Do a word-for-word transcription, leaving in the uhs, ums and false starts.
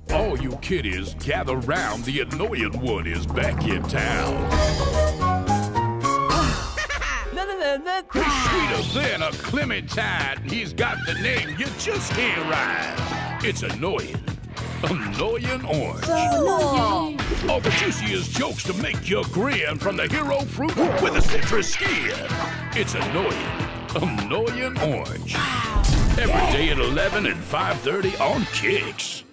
All you kiddies, gather round. The annoying one is back in town. He's sweeter than a clementine. He's got the name you just can't rhyme. It's annoying. Annoying Orange. Cool. All the juiciest jokes to make you grin from the hero fruit with a citrus skin. It's annoying. Annoying Orange. Every day at eleven and five thirty on KiX.